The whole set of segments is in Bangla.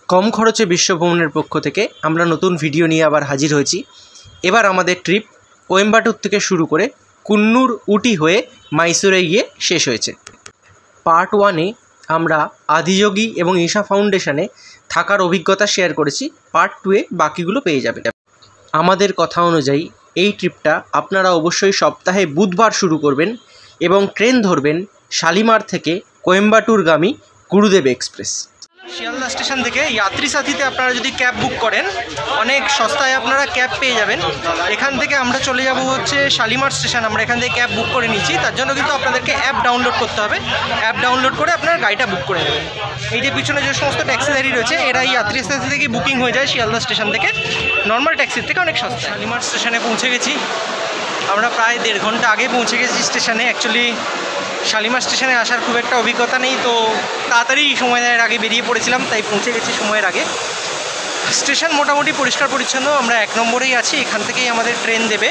কম খরচে বিশ্ব ভ্রমণের পক্ষ থেকে আমরা নতুন ভিডিও নিয়ে আবার হাজির হয়েছি। এবার আমাদের ট্রিপ কোয়েম্বাটুর থেকে শুরু করে কুন্নুর উটি হয়ে মাইসোরে গিয়ে শেষ হয়েছে। পার্ট 1-এ আমরা আদিযোগী এবং ঈশা ফাউন্ডেশনে থাকার অভিজ্ঞতা শেয়ার করেছি। পার্ট 2-এ বাকিগুলো পেয়ে যাবে। আমাদের কথা অনুযায়ী এই ট্রিপটা আপনারা অবশ্যই সপ্তাহে বুধবার শুরু করবেন এবং ট্রেন ধরবেন শালিমার থেকে কোয়েম্বাটুরগামী গুরুদেব এক্সপ্রেস। শিয়ালদা স্টেশন থেকে যাত্রী সাথীতে আপনারা যদি ক্যাব বুক করেন অনেক সস্তায় আপনারা ক্যাব পেয়ে যাবেন। এখান থেকে আমরা চলে যাব হচ্ছে শালিমার স্টেশন। আমরা এখান থেকে ক্যাব বুক করে নিচ্ছি, তার জন্য কিন্তু আপনাদেরকে অ্যাপ ডাউনলোড করতে হবে। অ্যাপ ডাউনলোড করে আপনারা গাড়িটা বুক করে নেবেন। এই যে পিছনে যে সমস্ত ট্যাক্সি গাড়ি রয়েছে এরা এই যাত্রী সাথী থেকে বুকিং হয়ে যায় শিয়ালদা স্টেশন থেকে, নর্মাল ট্যাক্সির থেকে অনেক সস্তা। শালিমার স্টেশনে পৌঁছে গেছি আমরা, প্রায় 1.5 ঘন্টা আগে পৌঁছে গেছি স্টেশনে। অ্যাকচুয়ালি শালিমার স্টেশনে আসার খুব একটা অভিজ্ঞতা নেই, তো তাড়াতাড়ি সময়ের আগে বেরিয়ে পড়েছিলাম, তাই পৌঁছে গেছি সময়ের আগে। স্টেশন মোটামুটি পরিষ্কার পরিচ্ছন্ন। আমরা 1 নম্বরেই আছি, এখান থেকেই আমাদের ট্রেন দেবে।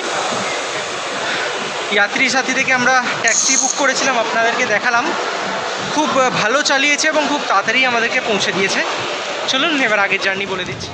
যাত্রী সাথী থেকে আমরা ট্যাক্সি বুক করেছিলাম, আপনাদেরকে দেখালাম। খুব ভালো চালিয়েছে এবং খুব তাড়াতাড়ি আমাদেরকে পৌঁছে দিয়েছে। চলুন এবার আগের জার্নি বলে দিচ্ছি।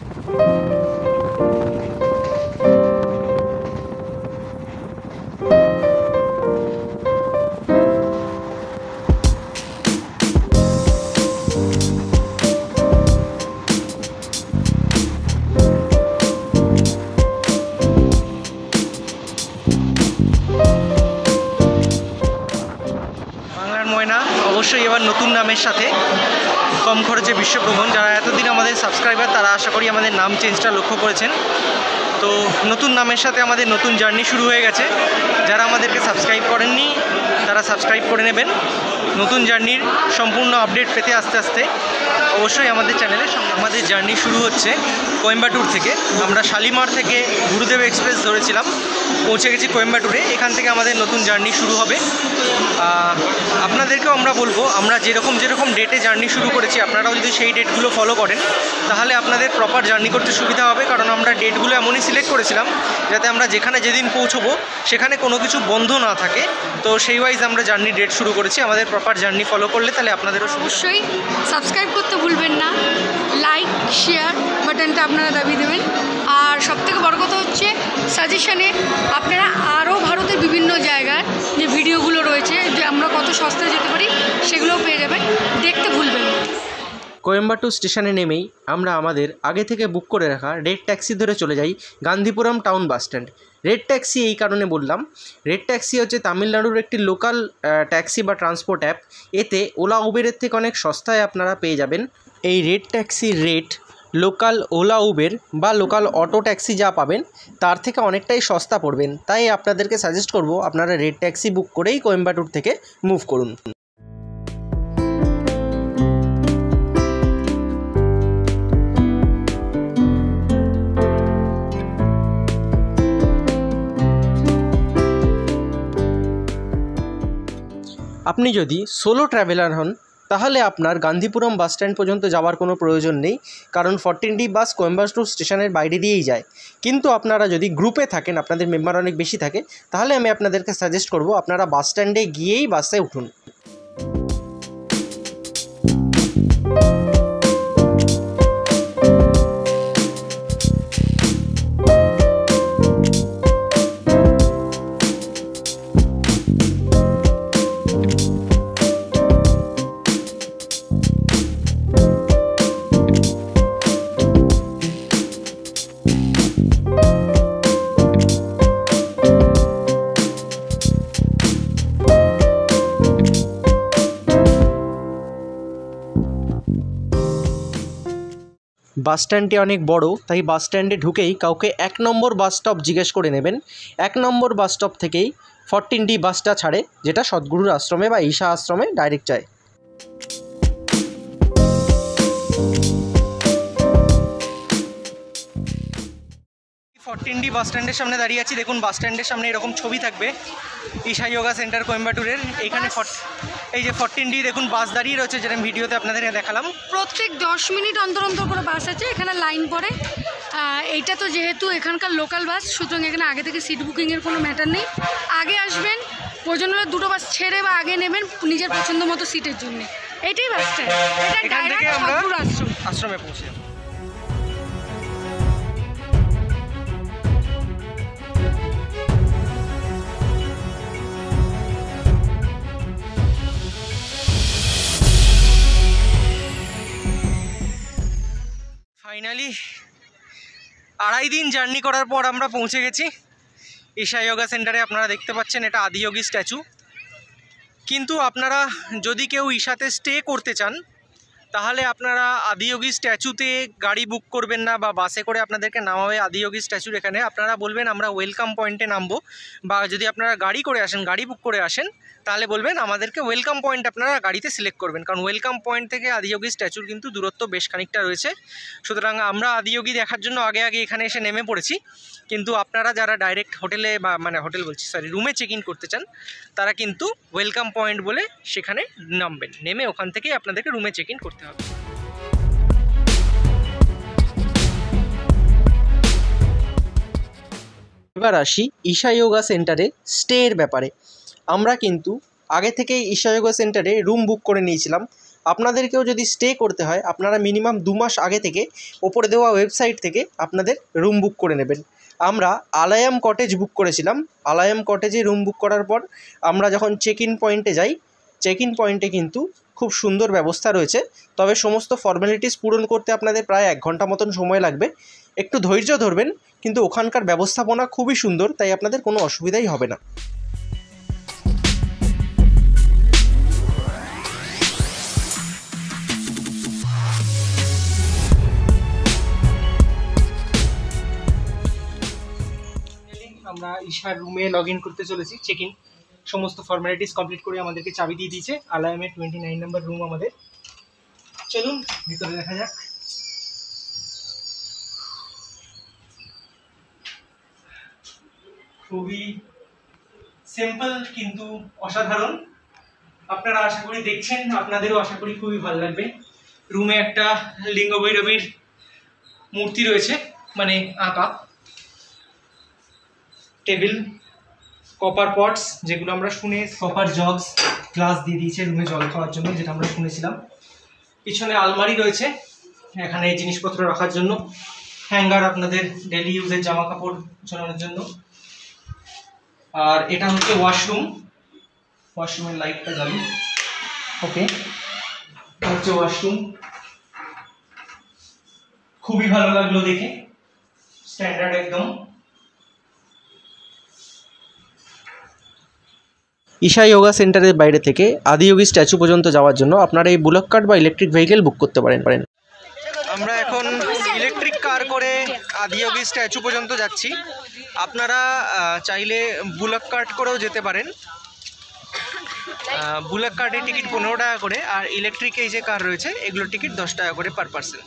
অবশ্যই এবার নতুন নামের সাথে কম খরচে বিশ্ব ভ্রমণ। যারা এতদিন আমাদের সাবস্ক্রাইবার তারা আশা করি আমাদের নাম চেঞ্জটা লক্ষ্য করেছেন। তো নতুন নামের সাথে আমাদের নতুন জার্নি শুরু হয়ে গেছে। যারা আমাদেরকে সাবস্ক্রাইব করেননি তারা সাবস্ক্রাইব করে নেবেন। নতুন জার্নির সম্পূর্ণ আপডেট পেতে আস্তে আস্তে অবশ্যই আমাদের চ্যানেলের সঙ্গে। আমাদের জার্নি শুরু হচ্ছে কোয়েম্বাটুর থেকে। আমরা শালিমার থেকে গুরুদেব এক্সপ্রেস ধরেছিলাম, পৌঁছে গেছি কোয়েম্বাটুরে। এখান থেকে আমাদের নতুন জার্নি শুরু হবে। আপনাদেরকেও আমরা বলবো, আমরা যেরকম ডেটে জার্নি শুরু করেছি আপনারাও যদি সেই ডেটগুলো ফলো করেন তাহলে আপনাদের প্রপার জার্নি করতে সুবিধা হবে। কারণ আমরা ডেটগুলো এমনই সিলেক্ট করেছিলাম যাতে আমরা যেখানে যেদিন পৌঁছবো সেখানে কোনো কিছু বন্ধ না থাকে। তো সেই ওয়াইজ আমরা জার্নি ডেট শুরু করেছি। আমাদের প্রপার জার্নি ফলো করলে তাহলে আপনাদেরও অবশ্যই সাবস্ক্রাইব করতে ভুলবেন না, লাইক শেয়ার বাটনটা আপনারা দাবিয়ে দেবেন। আর সবথেকে বড় কথা হচ্ছে সাজেশনে আপনারা আরও ভারতের বিভিন্ন জায়গার যে ভিডিওগুলো রয়েছে, যে আমরা কত সস্তায় যেতে পারি সেগুলোও পেয়ে যাবেন, দেখতে ভুলবেন না। কোয়েম্বাটুর স্টেশনে নেমেই আমরা আমাদের আগে থেকে বুক করে রাখা রেড ট্যাক্সি ধরে চলে যাই Gandhipuram town bus stand. Red taxi এই কারণে বললাম, রেড ট্যাক্সি হচ্ছে তামিলনাড়ুর একটি লোকাল ট্যাক্সি বা ট্রান্সপোর্ট অ্যাপ। এতে ওলা উবেরের থেকে অনেক সস্তায় আপনারা পেয়ে যাবেন। এই রেড ট্যাক্সির রেট লোকাল ওলা উবের বা লোকাল অটো ট্যাক্সি যা পাবেন তার থেকে অনেকটাই সস্তা পড়বেন। তাই আপনাদেরকে সাজেস্ট করব আপনারা রেড ট্যাক্সি বুক করেই কোয়েম্বাটুর থেকে মুভ করুন। আপনি যদি সোলো ট্রাভেলার হন তাহলে আপনার গান্ধীপুরম বাস স্ট্যান্ড পর্যন্ত যাওয়ার কোনো প্রয়োজন নেই, কারণ 14D বাস কোয়েম্বাটুর স্টেশনের বাইরে দিয়েই যায়। কিন্তু আপনারা যদি গ্রুপে থাকেন, আপনাদের মেম্বার অনেক বেশি থাকে, তাহলে আমি আপনাদেরকে সাজেস্ট করব আপনারা বাস স্ট্যান্ডে গিয়েই বাসে উঠুন। বাস স্ট্যান্ডটি অনেক বড়, তাই বাস স্ট্যান্ডে ঢুকেই কাউকে 1 নম্বর বাস স্টপ জিজ্ঞেস করে নেবেন। 1 নম্বর বাস স্টপ থেকেই 14D বাসটা ছাড়ে, যেটা সদ্গুরুর আশ্রমে বা ঈশা আশ্রমে ডাইরেক্ট যায়। 14D বাস স্ট্যান্ডের সামনে দাঁড়িয়ে আছি। দেখুন বাস স্ট্যান্ডের সামনে এরকম ছবি থাকবে ঈশা যোগা সেন্টার কোয়েম্বাটুরের। এইখানে এই যে 14D দেখুন বাস দাঁড়িয়ে রয়েছে, যেটা ভিডিওতে আপনাদের দেখালাম। প্রত্যেক 10 মিনিট অন্তর অন্তর করে বাস আছে, এখানে লাইন পড়ে। এইটা তো যেহেতু এখানকার লোকাল বাস, সুতরাং এখানে আগে থেকে সিট বুকিংয়ের কোনো ম্যাটার নেই। আগে আসবেন, প্রয়োজন হলে দুটো বাস ছেড়ে বা আগে নেবেন নিজের পছন্দ মতো সিটের জন্য। এটাই বাস স্ট্যান্ড, এটা এখান থেকে ডাইরেক্ট আমরা খড়গপুর আশ্রম। আশ্রমে পৌঁছে যাব। ফাইনালি 2.5 দিন জার্নি করার পর আমরা পৌঁছে গেছি ঈশা যোগা সেন্টারে। আপনারা দেখতে পাচ্ছেন এটা আদিযোগী স্ট্যাচু। কিন্তু আপনারা যদি কেউ ঈশাতে স্টে করতে চান তাহলে আপনারা আদিযোগী স্ট্যাচুতে গাড়ি বুক করবেন না, বা বাসে করে আপনাদেরকে নামাবে আদিযোগী স্ট্যাচুর এখানে। আপনারা বলবেন আমরা ওয়েলকাম পয়েন্টে নামবো, বা যদি আপনারা গাড়ি করে আসেন, গাড়ি বুক করে আসেন, তাহলে বলবেন আমাদেরকে ওয়েলকাম পয়েন্ট আপনারা গাড়িতে সিলেক্ট করবেন, কারণ ওয়েলকাম পয়েন্ট থেকে আদিযোগী স্ট্যাচুর কিন্তু দূরত্ব বেশ খানিকটা রয়েছে। সুতরাং আমরা আদিযোগী দেখার জন্য আগে আগে এখানে এসে নেমে পড়েছি। কিন্তু আপনারা যারা ডাইরেক্ট হোটেলে বা রুমে চেক ইন করতে চান তারা কিন্তু ওয়েলকাম পয়েন্ট বলে সেখানে নামবেন, নেমে ওখান থেকেই আপনাদেরকে রুমে চেক ইন করতে হবে। এবার আসি ঈশা যোগা সেন্টারে স্টের ব্যাপারে। আমরা কিন্তু আগে থেকেই ঈশা যোগা সেন্টারে রুম বুক করে নিয়েছিলাম। আপনাদেরকেও যদি স্টে করতে হয় আপনারা মিনিমাম 2 মাস আগে থেকে ওপরে দেওয়া ওয়েবসাইট থেকে আপনাদের রুম বুক করে নেবেন। আমরা আলায়াম কটেজ বুক করেছিলাম। আলায়াম কটেজে রুম বুক করার পর আমরা যখন চেক ইন পয়েন্টে যাই, চেক ইন পয়েন্টে কিন্তু খুব সুন্দর ব্যবস্থা রয়েছে, তবে সমস্ত ফর্মালিটিস পূরণ করতে আপনাদের প্রায় 1 ঘন্টা মতন সময় লাগবে। একটু ধৈর্য ধরবেন, কিন্তু ওখানকার ব্যবস্থাপনা খুবই সুন্দর, তাই আপনাদের কোনো অসুবিধাই হবে না। আমরা ঈশার রুমে লগ ইন করতে চলেছি। চেক ইন সমস্ত ফর্মালিটিস কমপ্লিট করে আমাদেরকে চাবি দিয়ে দিয়েছে। আলায়ামের 29 নম্বর রুম আমাদের। চলুন ভিতরে দেখা যাক। খুবই সিম্পল কিন্তু অসাধারণ। আপনারা আশা করি দেখছেন, আপনাদেরও আশা করি খুবই ভালো লাগবে। রুমে একটা লিঙ্গ ভৈরবীর মূর্তি রয়েছে, মানে আঁকা। টেবিল, কপার পটস, যেগুলো আমরা শুনে কপার জগস, গ্লাস দিয়ে দিয়েছে রুমে জল খাওয়ার জন্য, যেটা আমরা শুনেছিলাম। পিছনে আলমারি রয়েছে, এখানে জিনিসপত্র রাখার জন্য। হ্যাঙ্গার আপনাদের ডেলি ইউজের জামা কাপড় ঝোলানোর জন্য। আর এটা হচ্ছে ওয়াশরুম। ওয়াশরুমের লাইটটা জ্বালি। ওকে, এটা হচ্ছে ওয়াশরুম। খুবই ভালো লাগলো দেখে, স্ট্যান্ডার্ড একদম। ঈশা যোগা সেন্টারের বাইরে থেকে আদিযোগী স্ট্যাচু পর্যন্ত যাওয়ার জন্য আপনারা এই বুলেট কার্ট বা ইলেকট্রিক ভেহিকেল বুক করতে পারেন। আমরা এখন ইলেকট্রিক কার করে আদিযোগী স্ট্যাচু পর্যন্ত যাচ্ছি। আপনারা চাইলে বুলেট কার্ট করেও যেতে পারেন। বুলেট কার্টের টিকিট 15 টাকা করে, আর ইলেকট্রিক এই যে কার রয়েছে এগুলোর টিকিট 10 টাকা করে পার পার্সন।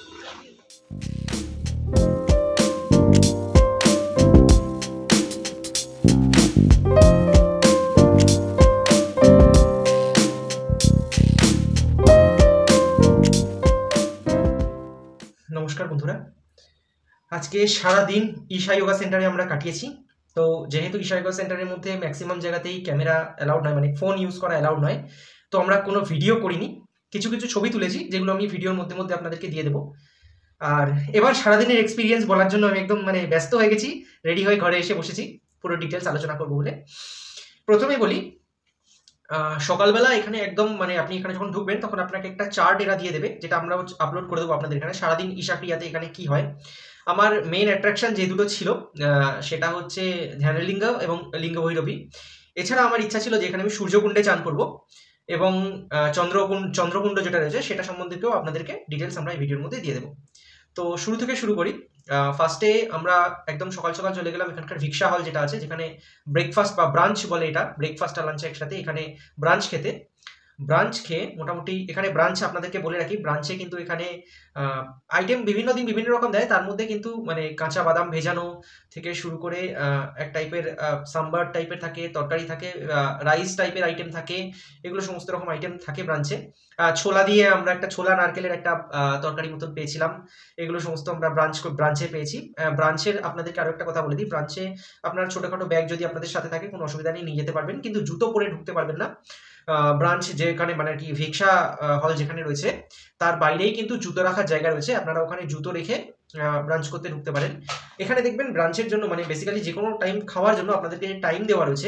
নমস্কার বন্ধুরা, আজকে সারা দিন ঈশা যোগা সেন্টারে আমরা কাটিয়েছি। তো যেহেতু ঈশা যোগা সেন্টারের মধ্যে ম্যাক্সিমাম জায়গাতেই ক্যামেরা অ্যালাউড নয়, মানে ফোন ইউজ করা অ্যালাউড নয়, তো আমরা কোনো ভিডিও করিনি। কিছু কিছু ছবি তুলেছি যেগুলো আমি ভিডিওর মধ্যে মধ্যে আপনাদেরকে দিয়ে দেবো। আর এবার সারাদিনের এক্সপিরিয়েন্স বলার জন্য আমি একদম ব্যস্ত হয়ে গেছি, রেডি হয়ে ঘরে এসে বসেছি পুরো ডিটেলস আলোচনা করবো বলে। প্রথমে বলি, সকালবেলা এখানে একদম আপনি এখানে যখন ঢুকবেন তখন আপনাকে একটা চার্ট এরা দিয়ে দেবে, যেটা আমরা আপলোড করে দেবো আপনাদের এখানে। সারাদিন ঈশা ক্রিয়াতে এখানে কি হয়। আমার মেইন অ্যাট্রাকশন যে দুটো ছিল সেটা হচ্ছে ধ্যানলিঙ্গ এবং লিঙ্গ ভৈরবী। এছাড়া আমার ইচ্ছা ছিল যে এখানে আমি সূর্যকুণ্ডে চান করব, এবং চন্দ্রকুণ্ড যেটা রয়েছে সেটা সম্বন্ধেও আপনাদেরকে ডিটেলস আমরা এই ভিডিওর মধ্যে দিয়ে দেবো। তো শুরু থেকে শুরু করি। ফার্স্টে আমরা একদম সকাল সকাল চলে গেলাম এখানকার ভিক্ষা হল যেটা আছে, যেখানে ব্রেকফাস্ট বা ব্রাঞ্চ বলে এটা, ব্রেকফাস্ট আর লাঞ্চ একসাথে। এখানে ব্রাঞ্চ খেতে, ব্রাঞ্চ খেয়ে মোটামুটি এখানে ব্রাঞ্চ আপনাদেরকে বলে রাখি, ব্রাঞ্চে কিন্তু এখানে আইটেম বিভিন্ন দিন বিভিন্ন রকম দেয়। তার মধ্যে কিন্তু কাঁচা বাদাম ভেজানো থেকে শুরু করে এক টাইপের সাম্বার টাইপের থাকে, তরকারি থাকে, রাইস টাইপের আইটেম থাকে, এগুলো সমস্ত রকম আইটেম থাকে ব্রাঞ্চে। ছোলা দিয়ে আমরা একটা ছোলা নারকেলের একটা তরকারি মতন পেয়েছিলাম, এগুলো সমস্ত আমরা ব্রাঞ্চে পেয়েছি। ব্রাঞ্চের আপনাদেরকে আরো একটা কথা বলে দিই, ব্রাঞ্চে আপনার ছোটখাটো ব্যাগ যদি আপনাদের সাথে থাকে কোনো অসুবিধা নেই, নিয়ে যেতে পারবেন, কিন্তু জুতো পরে ঢুকতে পারবেন না। ব্রাঞ্চ যেখানে মানে আর কি ভিক্ষা হল যেখানে রয়েছে তার বাইরেই কিন্তু জুতো রাখার জায়গা রয়েছে, আপনারা ওখানে জুতো রেখে ব্রাঞ্চ করতে ঢুকতে পারেন। এখানে দেখবেন ব্রাঞ্চের জন্য মানে বেসিক্যালি যে কোনো টাইম খাওয়ার জন্য আপনাদেরকে টাইম দেওয়া রয়েছে।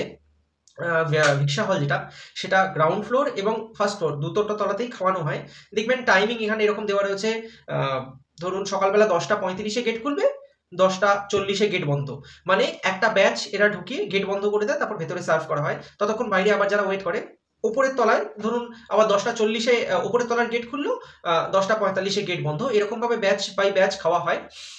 ভিক্ষা হল যেটা সেটা গ্রাউন্ড ফ্লোর এবং ফার্স্ট ফ্লোর দুটো তলাতেই খাওয়ানো হয়। দেখবেন টাইমিং এখানে এরকম দেওয়া রয়েছে, ধরুন সকালবেলা 10:35-এ গেট খুলবে, 10:40-এ গেট বন্ধ, মানে একটা ব্যাচ এরা ঢুকিয়ে গেট বন্ধ করে দেয়, তারপর ভেতরে সার্ভ করা হয়। ততক্ষণ বাইরে আবার যারা ওয়েট করে ওপরের তলায় ধরুন আবার 10:40-এ ওপরের তলার গেট খুললো, 10:45-এ গেট বন্ধ, এরকম ভাবে ব্যাচ বাই ব্যাচ খাওয়া হয়।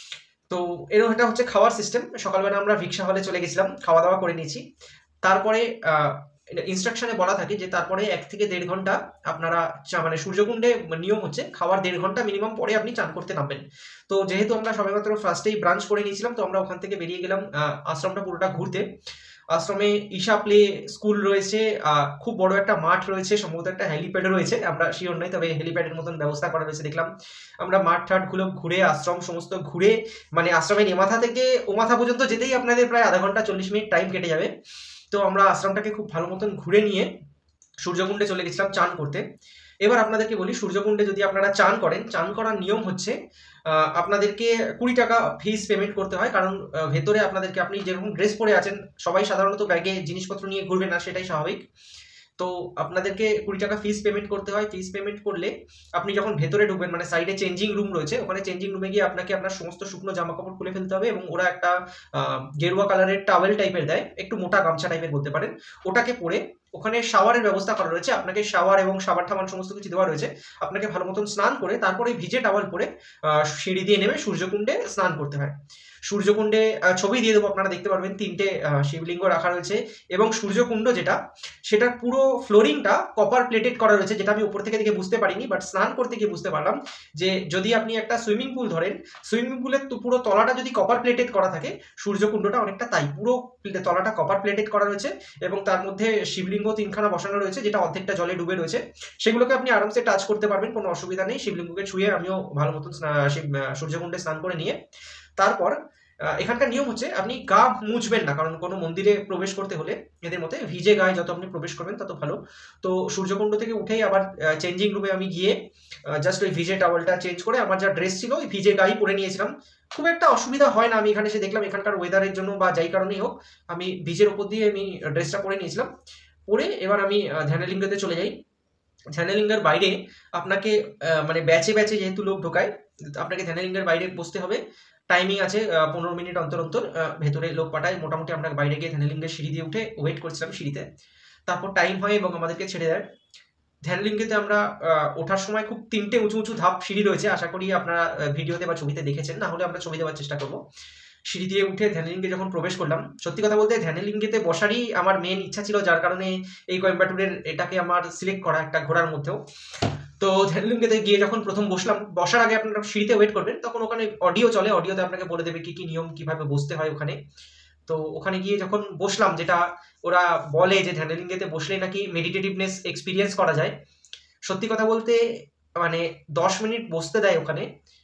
তো এটা হচ্ছে খাওয়ার সিস্টেম। সকালবেলা আমরা ভিক্ষা হলে চলে গেছিলাম, খাওয়া দাওয়া করে নিয়েছি। তারপরে ইনস্ট্রাকশনে বলা থাকে যে তারপরে 1 থেকে 1.5 ঘন্টা আপনারা মানে সূর্যকুণ্ডে নিয়ম হচ্ছে খাওয়ার 1.5 ঘন্টা মিনিমাম পরে আপনি চান করতে নামবেন। তো যেহেতু আমরা সবেমাত্র ফার্স্টেই ব্রাঞ্চ করে নিয়েছিলাম, তো আমরা ওখান থেকে বেরিয়ে গেলাম আশ্রমটা পুরোটা ঘুরতে। আশ্রমে ঈশা প্লে স্কুল রয়েছে, খুব বড় একটা মাঠ রয়েছে, সম্ভবত একটা হেলিপ্যাডও রয়েছে, আমরা শিওর নই, তবে হেলিপ্যাডের মতন ব্যবস্থা করা রয়েছে দেখলাম। আমরা মাঠ ঠাটগুলো ঘুরে আশ্রম সমস্ত ঘুরে মানে আশ্রমের এ মাথা থেকে ও মাথা পর্যন্ত যেতেই আপনাদের প্রায় আধা ঘন্টা 40 মিনিট টাইম কেটে যাবে। তো আমরা আশ্রমটাকে খুব ভালো মতন ঘুরে নিয়ে সূর্যকুণ্ডে চলে গেছিলাম চান করতে। এবার আপনাদেরকে বলি, সূর্যকুণ্ডে যদি আপনারা চান করেন, চান করার নিয়ম হচ্ছে আপনাদেরকে 20 টাকা ফিস পেমেন্ট করতে হয়, কারণ ভেতরে আপনাদেরকে আপনি যেরকম ড্রেস পরে আছেন, সবাই সাধারণত ব্যাগে জিনিসপত্র নিয়ে ঘুরবে না, সেটাই স্বাভাবিক। তো আপনাদেরকে 20 টাকা ফিস পেমেন্ট করতে হয়। ফিস পেমেন্ট করলে আপনি যখন ভেতরে ঢুকবেন মানে সাইডে চেঞ্জিং রুম রয়েছে, ওখানে চেঞ্জিং রুমে গিয়ে আপনাকে আপনার সমস্ত শুকনো জামা কাপড় খুলে ফেলতে হবে এবং ওরা একটা গেরুয়া কালারের টাওয়েল টাইপের দেয়, একটু মোটা গামছা টাইপের বলতে পারেন, ওটাকে পরে ওখানে শাওয়ারের ব্যবস্থা করা রয়েছে। আপনাকে শাওয়ার এবং সাবান টাবান সমস্ত কিছু দেওয়া রয়েছে। আপনাকে ভালো মতন স্নান করে তারপরে ভিজে টাওয়াল পরে সিঁড়ি দিয়ে নেমে সূর্যকুণ্ডে স্নান করতে হয়। সূর্যকুণ্ডে ছবি দিয়ে দেবো, আপনারা দেখতে পারবেন 3টে শিবলিঙ্গ রাখা রয়েছে এবং সূর্যকুণ্ড যেটা সেটার পুরো ফ্লোরিংটা কপার প্লেটেড করা রয়েছে, যেটা আমি উপর থেকে দেখে বুঝতে পারিনি, বাট স্নান করতে গিয়ে বুঝতে পারলাম যে যদি আপনি একটা সুইমিং পুল ধরেন, সুইমিং পুলের পুরো তলাটা যদি কপার প্লেটেড করা থাকে, সূর্যকুণ্ডটা অনেকটা তাই, পুরো তলাটা কপার প্লেটেড করা রয়েছে এবং তার মধ্যে শিবলিঙ্গ 3খানা বসানো রয়েছে, যেটা অর্ধেকটা জলে ডুবে রয়েছে। সেগুলোকে আপনি আরামসে টাচ করতে পারবেন, কোনো অসুবিধা নেই। শিবলিঙ্গকে ছুঁয়ে আমিও ভালো মতন সূর্যকুণ্ডে স্নান করে নিয়ে তারপর এখানকার নিয়ম হচ্ছে আপনি গা মুছবেন না, কারণ কোনো মন্দিরে প্রবেশ করতে হলে এদের মতে ভিজে গায়ে যত আপনি প্রবেশ করবেন তত ভালো। তো সূর্যকুণ্ড থেকে উঠেই আবার চেঞ্জিং রুমে আমি গিয়ে জাস্ট ওই ভিজে টাওয়েলটা চেঞ্জ করে আমার যা ড্রেস ছিল ওই ভিজে গায়ে পরে নিয়েছিলাম। খুব একটা অসুবিধা হয় না, আমি এখানে এসে দেখলাম এখানকার ওয়েদারের জন্য বা যাই কারণেই হোক আমি ভিজের ওপর দিয়ে আমি ড্রেসটা পরে নিয়েছিলাম। পরে এবার আমি ধ্যানলিঙ্গতে চলে যাই। ধ্যানলিঙ্গের বাইরে আপনাকে মানে ব্যাচে ব্যাচে যেহেতু লোক ঢোকায়, আপনাকে ধ্যানলিঙ্গের বাইরে বসতে হবে। টাইমিং আছে 15 মিনিট অন্তর অন্তর ভেতরে লোক পাঠায়। মোটামুটি আমরা বাইরে গিয়ে ধ্যানলিঙ্গের সিঁড়ি দিয়ে উঠে ওয়েট করছিলাম সিঁড়িতে, তারপর টাইম হয় এবং আমাদেরকে ছেড়ে দেয়। ধ্যানলিঙ্গেতে আমরা ওঠার সময় খুব 3টে উঁচু উঁচু ধাপ সিঁড়ি রয়েছে, আশা করি আপনারা ভিডিওতে বা ছবিতে দেখেছেন, না হলে আমরা ছবি দেওয়ার চেষ্টা করবো। সিঁড়ি দিয়ে উঠে ধ্যানলিঙ্গে যখন প্রবেশ করলাম, সত্যি কথা বলতে ধ্যানলিঙ্গেতে বসারই আমার মেন ইচ্ছা ছিল, যার কারণে এই কোয়েম্বাটুরের এটাকে আমার সিলেক্ট করা একটা ঘোরার মধ্যেও। তো ধ্যানলিঙ্গেতে গিয়ে যখন প্রথম বসলাম, বসার আগে আপনারা সিঁড়িতে ওয়েট করবেন, তখন ওখানে অডিও চলে, অডিওতে আপনাকে বলে দেবে কি কি নিয়ম, কিভাবে বসতে হয় ওখানে। তো ওখানে গিয়ে যখন বসলাম, যেটা ওরা বলে যে ধ্যানলিঙ্গেতে বসলে নাকি মেডিটেটিভনেস এক্সপিরিয়েন্স করা যায়। সত্যি কথা বলতে মানে 10 মিনিট বসতে দেয় ওখানে।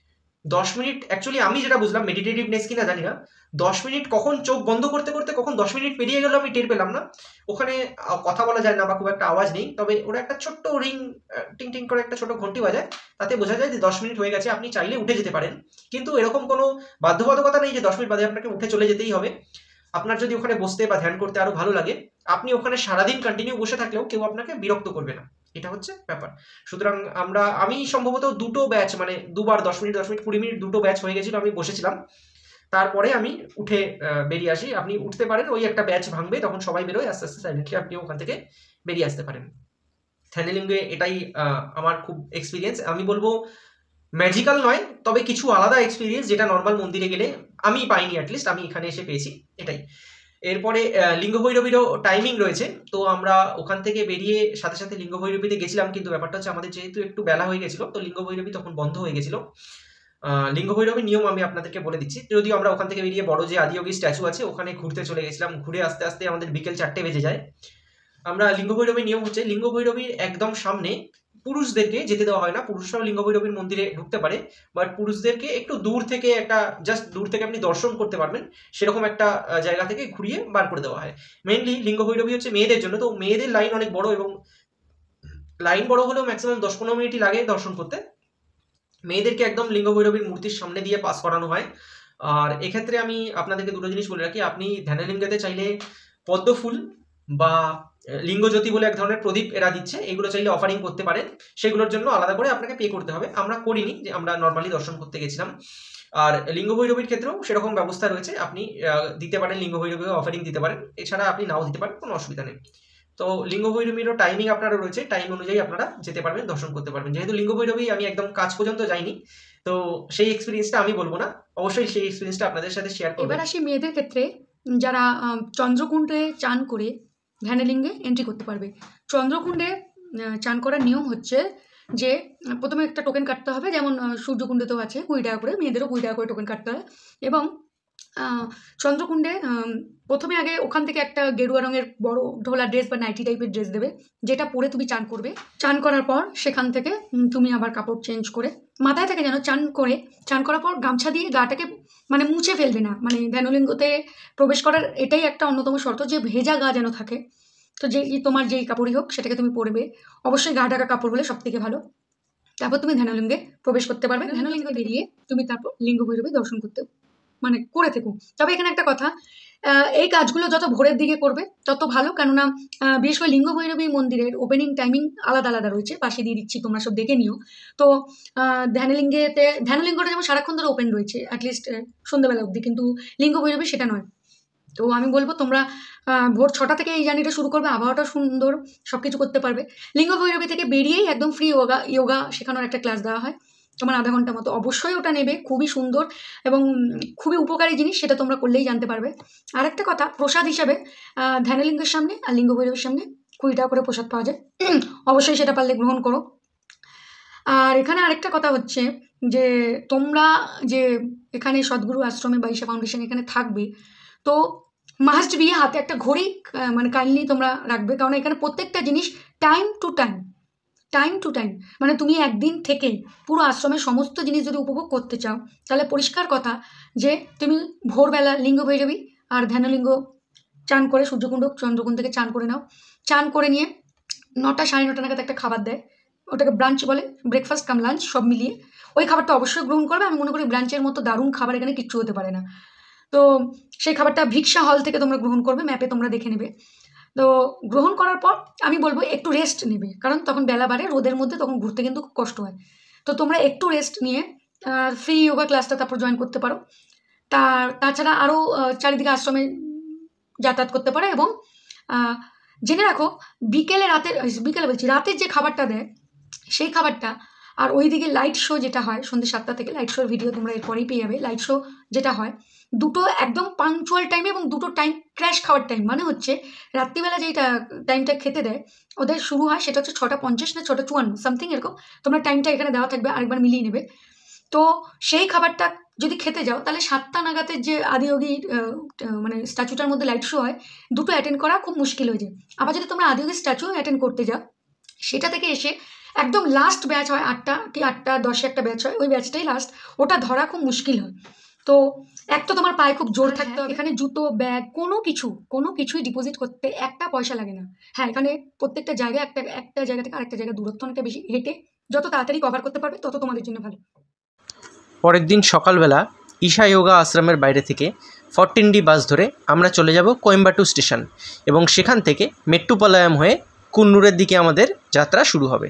10 মিনিট অ্যাকচুয়ালি আমি যেটা বুঝলাম মেডিটেটিভনেস কিনা জানি না, 10 মিনিট কখন চোখ বন্ধ করতে করতে কখন 10 মিনিট পেরিয়ে গেল আমি টের পেলাম না। ওখানে কথা বলা যায় না বা খুব একটা আওয়াজ নেই, তবে ওরা একটা ছোট্ট রিং টিং টিং করে একটা ছোট ঘন্টি বাজায়, তাতে বোঝা যায় যে 10 মিনিট হয়ে গেছে, আপনি চাইলে উঠে যেতে পারেন। কিন্তু এরকম কোনো বাধ্যবাধকতা নেই যে 10 মিনিট বাদে আপনাকে উঠে চলে যেতেই হবে। আপনার যদি ওখানে বসতে বা ধ্যান করতে আরো ভালো লাগে, আপনি ওখানে সারাদিন কন্টিনিউ বসে থাকলেও কেউ আপনাকে বিরক্ত করবে না, এটা হচ্ছে ব্যাপার। সুতরাং আমি সম্ভবত দুটো ব্যাচ মানে দুবার 10 মিনিট 10 মিনিট 20 মিনিট দুটো ব্যাচ হয়ে গেছিল, আমি বসেছিলাম। তারপরে আমি উঠে বেরিয়ে আসি। আপনি উঠতে পারেন, ওই একটা ব্যাচ ভাঙবে, তখন সবাই বেরোয়, আস্তে আস্তে সাইলেন্টলি আপনি ওখান থেকে বেরিয়ে আসতে পারেন। ধ্যানলিঙ্গে এটাই আমার খুব এক্সপিরিয়েন্স। আমি বলবো ম্যাজিক্যাল নয়, তবে কিছু আলাদা এক্সপিরিয়েন্স যেটা নর্মাল মন্দিরে গেলে আমি পাইনি, অ্যাটলিস্ট আমি এখানে এসে পেয়েছি, এটাই। এরপরে লিঙ্গভৈরবীরও টাইমিং রয়েছে, তো আমরা ওখান থেকে বেরিয়ে সাথে সাথে লিঙ্গভৈরবীতে গেছিলাম, কিন্তু ব্যাপারটা হচ্ছে আমাদের যেহেতু একটু বেলা হয়ে গেছিল, তো লিঙ্গভৈরবী তখন বন্ধ হয়ে গেছিল। লিঙ্গভৈরবীর নিয়ম আমি আপনাদেরকে বলে দিচ্ছি। যদিও আমরা ওখান থেকে বেরিয়ে বড় যে আদিয়োগী স্ট্যাচু আছে ওখানে ঘুরতে চলে গেছিলাম, ঘুরে আস্তে আস্তে আমাদের বিকেল 4টে বেজে যায়। আমরা লিঙ্গভৈরবীর নিয়ম হচ্ছে, লিঙ্গভৈরবীর একদম সামনে পুরুষদেরকে যেতে দেওয়া হয় না, পুরুষরাও লিঙ্গভৈরবীর মন্দিরে ঢুকতে পারে, বাট পুরুষদেরকে একটু দূর থেকে একটা জাস্ট দূর থেকে আপনি দর্শন করতে পারবেন সেরকম একটা জায়গা থেকে ঘুরিয়ে বার করে দেওয়া হয়। মেইনলি লিঙ্গভৈরবী হচ্ছে মেয়েদের জন্য, তো মেয়েদের লাইন অনেক বড় এবং লাইন বড় হলেও ম্যাক্সিমাম 10-15 মিনিটই লাগে দর্শন করতে। মেয়েদেরকে একদম লিঙ্গ ভৈরবীর মূর্তির সামনে দিয়ে পাস করানো হয়। আর এক্ষেত্রে আমি আপনাদেরকে দুটো জিনিস বলে রাখি, আপনি ধ্যানলিঙ্গেতে চাইলে পদ্ম ফুল বা লিঙ্গজ্যোতি বলে এক ধরনের প্রদীপ এরা দিচ্ছে, এগুলো চাইলে অফারিং করতে পারেন, সেগুলোর জন্য আলাদা করে আপনাকে পে করতে হবে। আমরা করিনি, যে আমরা নর্মালি দর্শন করতে গেছিলাম। আর লিঙ্গ ভৈরবীর ক্ষেত্রেও সেরকম ব্যবস্থা রয়েছে, আপনি দিতে পারেন, লিঙ্গ ভৈরবীকে অফারিং দিতে পারেন, এছাড়া আপনি নাও দিতে পারেন, কোনো অসুবিধা নেই। তো লিঙ্গ ভৈরবীরও টাইমিং আপনারা রয়েছে, টাইম অনুযায়ী আপনারা যেতে পারবেন, দর্শন করতে পারবেন। যেহেতু লিঙ্গ ভৈরবী আমি একদম কাছ পর্যন্ত যাইনি, তো সেই এক্সপিরিয়েন্সটা আমি বলবো না, অবশ্যই সেই এক্সপিরিয়েন্সটা আপনাদের সাথে শেয়ার করব। এবার আসি মেয়েদের ক্ষেত্রে, যারা চন্দ্রকুণ্ডে চান করে ধ্যানলিঙ্গে এন্ট্রি করতে পারবে। চন্দ্রকুণ্ডে চান করার নিয়ম হচ্ছে যে প্রথমে একটা টোকেন কাটতে হবে, যেমন সূর্যকুণ্ডেতেও আছে 20 টাকা করে, মেয়েদেরও 20 টাকা করে টোকেন কাটতে হয়। এবং চন্দ্রকুণ্ডে প্রথমে আগে ওখান থেকে একটা গেরুয়া রঙের বড় ঢোলা ড্রেস বা নাইটি টাইপের ড্রেস দেবে, যেটা পরে তুমি চান করবে। চান করার পর সেখান থেকে তুমি আবার কাপড় চেঞ্জ করে, মাথায় থেকে যেন চান করার পর গামছা দিয়ে গাটাকে মানে মুছে ফেলবে না। মানে ধ্যানলিঙ্গতে প্রবেশ করার এটাই একটা অন্যতম শর্ত, যে ভেজা গা যেন থাকে। তো তোমার যেই কাপড়ই হোক সেটাকে তুমি পরবে, অবশ্যই গা ঢাকা কাপড় হলে সব থেকে ভালো। তারপর তুমি ধ্যানলিঙ্গে প্রবেশ করতে পারবে। ধ্যানলিঙ্গ বেরিয়ে তুমি তারপর লিঙ্গ ভৈরবী দর্শন করতে করে থেকো। তবে এখানে একটা কথা, এই কাজগুলো যত ভোরের দিকে করবে তত ভালো, কেননা বিশেষ করে লিঙ্গ ভৈরবী মন্দিরের ওপেনিং টাইমিং আলাদা আলাদা রয়েছে, পাশে দিয়ে দিচ্ছি, তোমরা সব দেখে নিও। তো ধ্যানলিঙ্গটা যেমন সারাক্ষণ ধরে ওপেন রয়েছে, অ্যাটলিস্ট সন্ধ্যাবেলা অবধি, কিন্তু লিঙ্গ ভৈরবী সেটা নয়। তো আমি বলবো তোমরা ভোর 6টা থেকে এই জার্নিটা শুরু করবে, আবহাওয়াটা সুন্দর, সব কিছু করতে পারবে। লিঙ্গ ভৈরবী থেকে বেরিয়েই একদম ফ্রি যোগা শেখানোর একটা ক্লাস দেওয়া হয় তোমার, আধা ঘন্টা মতো। অবশ্যই ওটা নেবে, খুবই সুন্দর এবং খুবই উপকারী জিনিস, সেটা তোমরা করলেই জানতে পারবে। আর একটা কথা, প্রসাদ হিসাবে ধ্যানলিঙ্গের সামনে আর লিঙ্গ ভৈরবীর সামনে 20 টাকা করে প্রসাদ পাওয়া যায়, অবশ্যই সেটা পারলে গ্রহণ করো। আর এখানে আরেকটা কথা হচ্ছে যে তোমরা যে এখানে সদ্গুরু আশ্রমে বা ঈশা ফাউন্ডেশন এখানে থাকবে, তো মাস্ট বি হাতে একটা ঘড়ি মানে কাইন্ডলি তোমরা রাখবে, কারণ এখানে প্রত্যেকটা জিনিস টাইম টু টাইম, মানে তুমি একদিন থেকে পুরো আশ্রমের সমস্ত জিনিস যদি উপভোগ করতে চাও, তাহলে পরিষ্কার কথা যে তুমি ভোরবেলা লিঙ্গ ভৈরবী আর ধ্যানলিঙ্গ চান করে সূর্যকুণ্ড চন্দ্রকুণ্ড থেকে চান করে নাও। চান করে নিয়ে 9টা 9:30 নাগাদ একটা খাবার দেয়, ওটাকে ব্রাঞ্চ বলে, ব্রেকফাস্ট কাম লাঞ্চ সব মিলিয়ে। ওই খাবারটা অবশ্যই গ্রহণ করবে। আমি মনে করি ব্রাঞ্চের মতো দারুণ খাবার এখানে কিচ্ছু হতে পারে না। তো সেই খাবারটা ভিক্ষা হল থেকে তোমরা গ্রহণ করবে, ম্যাপে তোমরা দেখে নেবে। তো গ্রহণ করার পর আমি বলবো একটু রেস্ট নেবে, কারণ তখন বেলা বাড়ে, রোদের মধ্যে তখন ঘুরতে কিন্তু খুব কষ্ট হয়। তো তোমরা একটু রেস্ট নিয়ে ফ্রি যোগা ক্লাসটা তারপর জয়েন করতে পারো। তাছাড়া আরও চারিদিকে আশ্রমে যাতায়াত করতে পারো। এবং জেনে রাখো, বিকেলে বলছি রাতের যে খাবারটা দেয় সেই খাবারটা, আর ওইদিকে লাইট শো যেটা হয় সন্ধ্যে 7টা থেকে, লাইট শোর ভিডিও তোমরা এরপরেই পেয়ে যাবে। লাইট শো যেটা হয়, দুটো একদম পাংচুয়াল টাইমে, এবং দুটো টাইম ক্র্যাশ খাওয়ার টাইম, মানে হচ্ছে রাত্রিবেলা যেই টাইমটা খেতে দেয় ওদের শুরু হয় সেটা হচ্ছে 6:50 না 6:54 সামথিং এরকম, তোমরা টাইমটা এখানে দেওয়া থাকবে, আরেকবার মিলিয়ে নেবে। তো সেই খাবারটা যদি খেতে যাও তাহলে 7টা নাগাদের যে আদিযোগী মানে স্ট্যাচুটার মধ্যে লাইট শো হয়, দুটো অ্যাটেন্ড করা খুব মুশকিল হয়ে যায়। আবার যদি তোমরা আদিযোগী স্ট্যাচু অ্যাটেন্ড করতে যাও, সেটা থেকে এসে একদম লাস্ট ব্যাচ হয় 8টা কি 8:10 একটা ব্যাচ হয়, ওই ব্যাচটাই লাস্ট, ওটা ধরা খুব মুশকিল হয়। তো এক তো তোমার পায়ে খুব জোর থাকতে হবে, এখানে জুতো ব্যাগ কোনো কিছুই ডিপোজিট করতে একটা পয়সা লাগে না। হ্যাঁ, এখানে প্রত্যেকটা জায়গায় একটা জায়গা থেকে আরেকটা জায়গায় দূরত্ব অনেকটা বেশি, হেঁটে যত তাড়াতাড়ি কভার করতে পারবে তত তোমাদের জন্য ভালো। পরের দিন সকালবেলা ঈশা যোগা আশ্রমের বাইরে থেকে 14D বাস ধরে আমরা চলে যাব কোয়েম্বাটুর স্টেশন, এবং সেখান থেকে মেট্টুপালায়াম হয়ে কুন্নুরের দিকে আমাদের যাত্রা শুরু হবে।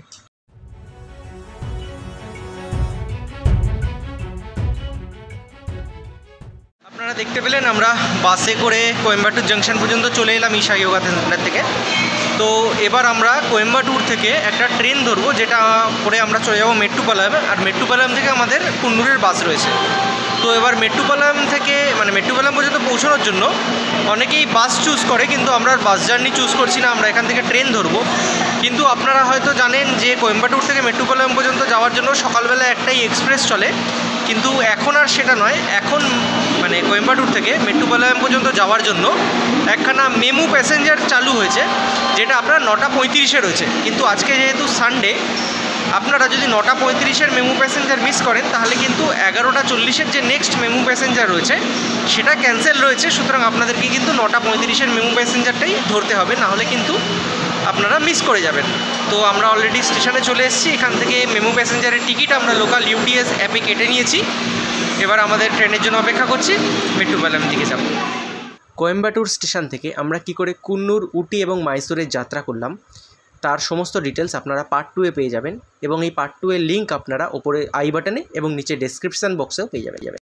আপনারা দেখতে পেলেন আমরা বাসে করে কোয়েম্বাটুর জাংশন পর্যন্ত চলে এলাম ঈশা যোগা সেন্টার থেকে। তো এবার আমরা কোয়েম্বাটুর থেকে একটা ট্রেন ধরবো, যেটা করে আমরা চলে যাবো মেট্টুপালায়াম, আর মেট্টুপালায়াম থেকে আমাদের কুন্নুরের বাস রয়েছে। তো এবার মেট্টুপালায়াম থেকে মেট্টুপালায়াম পর্যন্ত পৌঁছানোর জন্য অনেকেই বাস চুজ করে, কিন্তু আমরা বাস জার্নি চুজ করছি না, আমরা এখান থেকে ট্রেন ধরবো। কিন্তু আপনারা হয়তো জানেন যে কোয়েম্বাটুর থেকে মেট্টুপালায়াম পর্যন্ত যাওয়ার জন্য সকালবেলা একটাই এক্সপ্রেস চলে, কিন্তু এখন আর সেটা নয়। এখন কোয়েম্বাটুর থেকে মেট্টুপালায়াম পর্যন্ত যাওয়ার জন্য একখানা মেমু প্যাসেঞ্জার চালু হয়েছে, যেটা আপনার 9:35-এ রয়েছে। কিন্তু আজকে যেহেতু সানডে, আপনারা যদি 9:35-এর মেমু প্যাসেঞ্জার মিস করেন, তাহলে কিন্তু 11:40-এর যে নেক্সট মেমু প্যাসেঞ্জার রয়েছে সেটা ক্যান্সেল রয়েছে। সুতরাং আপনাদেরকে কিন্তু 9:35-এর মেমু প্যাসেঞ্জারটাই ধরতে হবে, নাহলে কিন্তু আপনারা মিস করে যাবেন। তো আমরা অলরেডি স্টেশনে চলে এসেছি। এখান থেকে মেমো প্যাসেঞ্জারের টিকিট আমরা লোকাল ইউটিএস অ্যাপে কেটে নিয়েছি। এবার আমাদের ট্রেনের জন্য অপেক্ষা করছি, মেট্রোপালাম দিকে যাব। কোয়েম্বাটুর স্টেশন থেকে আমরা কি করে কুন্নুর, উটি এবং মাইসোরের যাত্রা করলাম তার সমস্ত ডিটেলস আপনারা পার্ট 2-এ পেয়ে যাবেন, এবং এই পার্ট 2 এর লিঙ্ক আপনারা ওপরে আই বাটনে এবং নিচে ডেসক্রিপশান বক্সেও পেয়ে যাবেন।